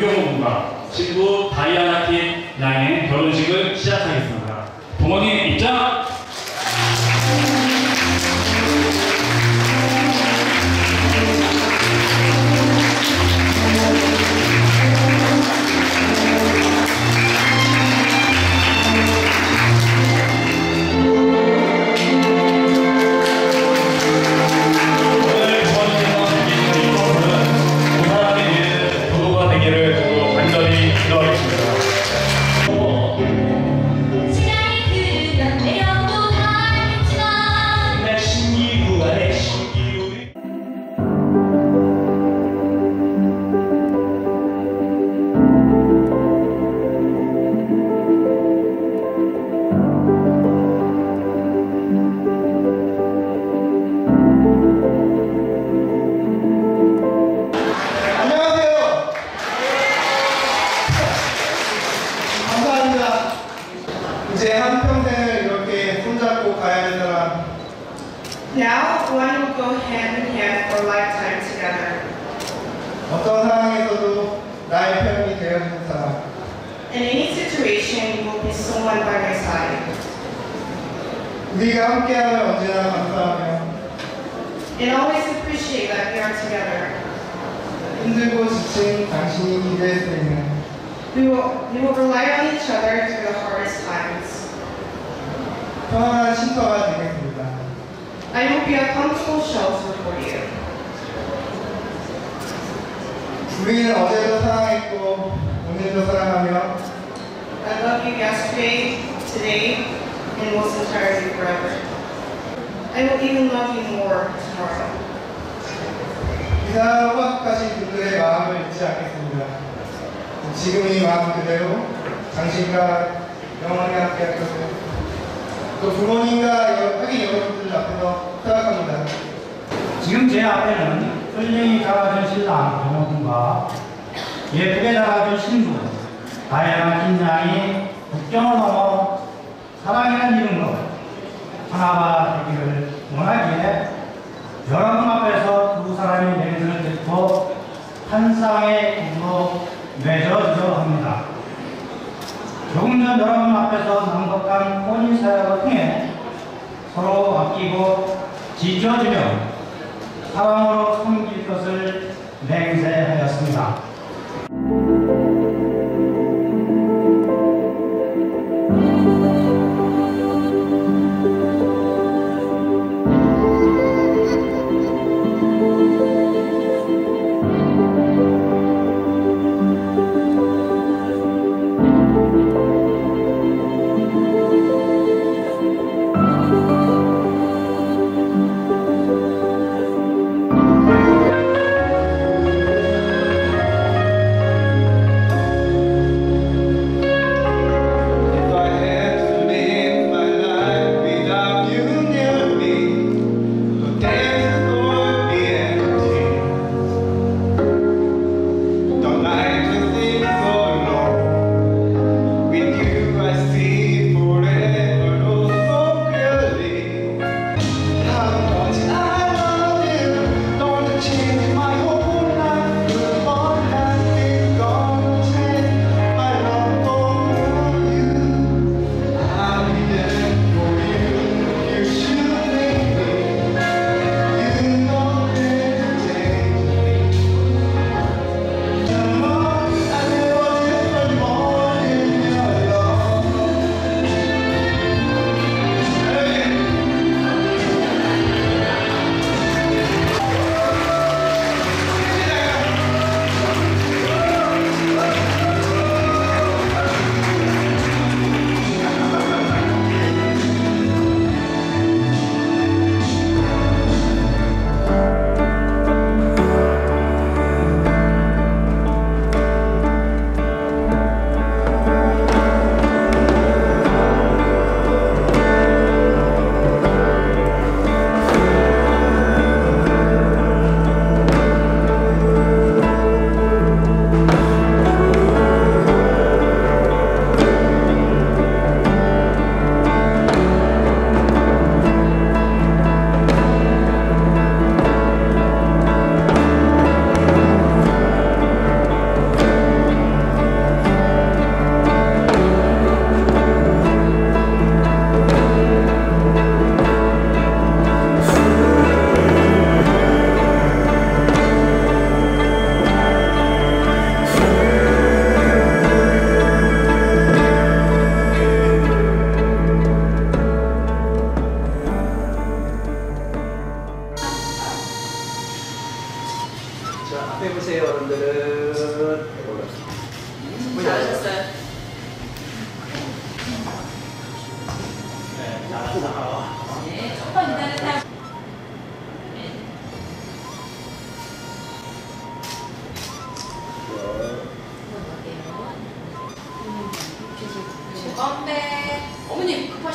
윤경호 군과 친구 다이아나 킴 양의 결혼식을 시작하겠습니다. 부모님 입장! 이제 한평생을 이렇게 손잡고 가야 할 사람. Now one will go hand in hand for a lifetime together. 어떤 상황에서도 나의 편이 되어주는 사람. In any situation, you will be someone by my side. 우리가 함께하면 언제나 감사하며 And always appreciate that we are together. 힘들고 지친 당신이 기댈 수 있는 We will rely on each other through the hardest times. 편안한 쉼터가 되겠습니다. I will be a comfortable shelter for you. 우리는 어제도 사랑했고 오늘도 사랑하며 I love you yesterday, today, and most entirely forever. I will even love you more tomorrow. 이사 허락하신 분들의 마음을 잊지 않겠습니다. 지금 이 마음 그대로 당신과 영원히 함께할 것을 또 부모님과 하긴 여러분들 앞에서 생각합니다. 지금 제 앞에는 끌랭이 잡아준 신랑 경호군과 예쁘게 잡아준 신부 다양한 신랑이 국경을 넘어 사랑이라는 이름으로 하나가 되기를 원하기에 여러분 앞에서 두 사람의 맹세를 듣고 한 쌍의 부부로 맺어주려 합니다. 조금 전 여러분 앞에서 낭독한 혼인 사역을 통해 서로 아끼고 지켜주며 사랑으로 섬길 것을 맹세하였습니다.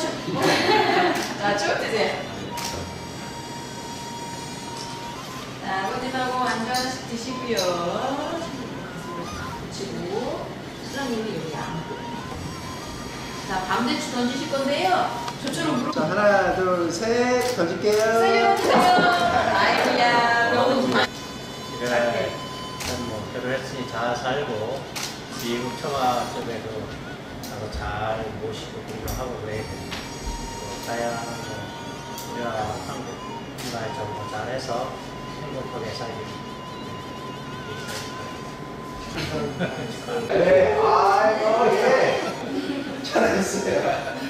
자, 쭉 드세요. 자, 아버님하고 안주 하나씩 드시고요. 드시고, 수장님이 여기 안. 자, 밤대추 던지실 건데요. 저처럼 물어. 자, 하나, 둘, 셋, 던질게요. 살려주세요. 아이고야, 너무 좋아. 그래, 뭐 결혼했으니 잘 살고 미국 청아 쪽에도 나도 잘 모시고 공부하고 그래야 돼. 다양한 우리가 한국 문화에 좀 잘해서 행복하게 살기. 네, 아이고, 예. 잘하셨어요.